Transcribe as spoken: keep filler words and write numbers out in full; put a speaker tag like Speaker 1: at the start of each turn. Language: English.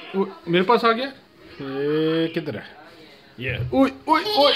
Speaker 1: ओ, मेरे पास आ गया। ए, किधर है ये? ओए ओए ओए